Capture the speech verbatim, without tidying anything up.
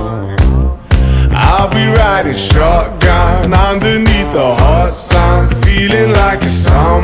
I'll be riding shotgun underneath the hot sun, feeling like a summer